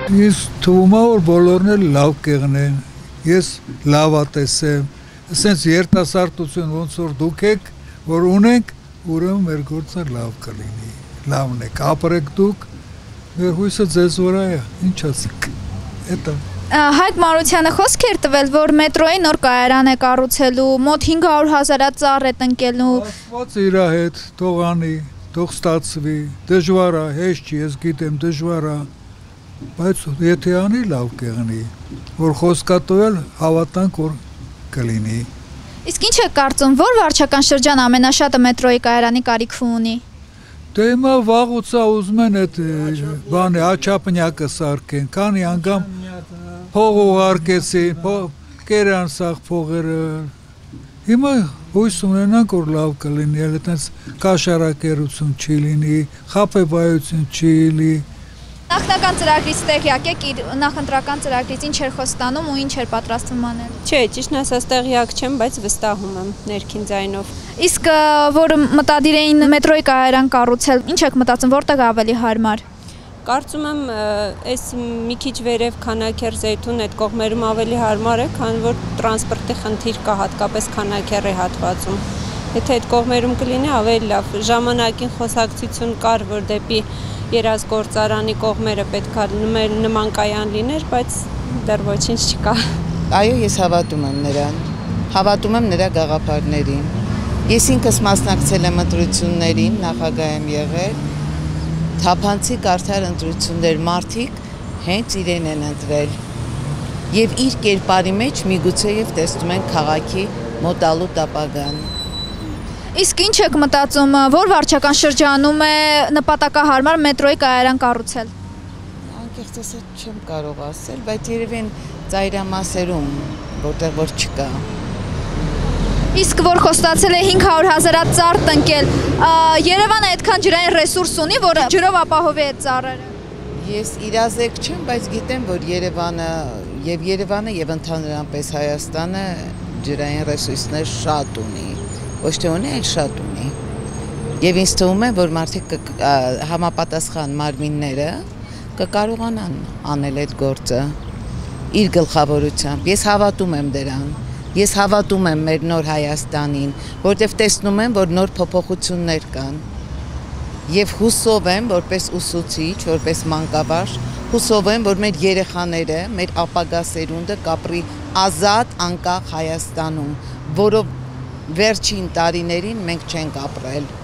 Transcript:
Ես թվում է որ բոլորն էլ լավ կեղնեն։ Ես լավատես եմ։ Ասենց երիտասարդություն ոնց որ դուք եք, որ ունենք, ուրեմն մեր գործը լավ կլինի։ Լավն է, ապրեք դուք, մեր հույսը ձեզ վրա է, ինչ ասեք։ Էտա Հայկ Մարությանը խոսք էր տվել, որ մետրոյի նոր կայարան է կառուցելու, մոտ 500,000 ծառ է տնկելու։ Աստված իր հետ թող անի, թող ստացվի, դժվար է, հեշտ չի, ես գիտեմ, դժվար է, բայց եթե անի լավ կեղնի, որ խոսքա տվել, հավատանք որ կլինի։ Իսկ ինչ եք կարծում, որ վարչական շրջան ամենաշատը մետրոյի կայարանի կարիք ունի։ Դե հիմա վաղուց ուզում են այդ բանը աչափնյակը սարքեն, քանի անգամ փող ուղարկեցին, կերան սաղ փողերը։ Հիմա հույս ունենանք որ լավ կլինի, էլ այդպես կաշառակերություն չի լինի, խաբեբայություն չի լինի։ Նախնական ծրագրից տեղյակ եք, իր նախընտրական ծրագրից ինչ էր խոստանում ու ինչ էր պատրաստվում անել։ Չէ, ճիշտն ասած տեղյակ չեմ, բայց վստահում եմ ներքին ձայնով։ Իսկ որ մտադիր էին մետրոյի կայարան կառուցել, ինչ եք մտածում, որտեղ ավելի հարմար։ Կարծում եմ, այս մի քիչ վերև Քանաքեռ Զեյթուն այդ կողմերում ավելի հարմար է, քան որ տրանսպորտի խնդիր կա, հատկապես Քանաքեռի հատվածում։ Եթե այդ կողմերում կլինի, ավելի լավ։ Ժամանակին խոսակցություն կար, որ դեպի երազգործարանի կողմերը պետք է նման կայան լիներ, բայց դեռ ոչինչ չկա։ Այո, ես հավատում եմ նրան, հավատում եմ նրա գաղափարներին։ Ես ինքս մասնակցել եմ ընտրություններին, նախագահ եմ եղել, թափանցիկ արդար ընտրություններ մարդիկ հենց իրեն են ընտրել։ Եվ իր կերպարի մեջ միգուցե եւ տեսնում են քաղաքի մոտալու տապագան։ Իսկ ինչ եք մտածում, որ վարչական շրջանում է նպատակահարմար մետրոյի կայարան կառուցել։ Անկեղծ ասած չեմ կարող ասել, բայց երևի են ծայրամասերում, որտեղ որ չկա։ Իսկ որ խոստացել է 500,000 ծառ տնկել, Երևանը այդքան ջրային ռեսուրս ունի, որ ջրով ապահովի այդ ծառերը։ Ես իրազեկ չեմ, բայց գիտեմ, որ Երևանը եւ ընդհանրապես Հայաստանը ջրային ռեսուրսներ շատ ունի։ Ոչ թե ունի, այլ շատ ունի։ Եվ ինձ թվում է, որ մարդիկ համապատասխան մարմինները կկարողանան անել այդ գործը իր գլխավորությամբ։ Ես հավատում եմ դրան։ Ես հավատում եմ մեր նոր Հայաստանին, որտեղ տեսնում եմ, որ նոր փոփոխություններ կան։ Եվ հուսով եմ, որպես ուսուցիչ, որպես մանկավարժ, հուսով եմ, որ մեր երեխաները, մեր ապագա սերունդը կապրի ազատ, անկախ Հայաստանում, որով վերջին տարիներին մենք չենք ապրել։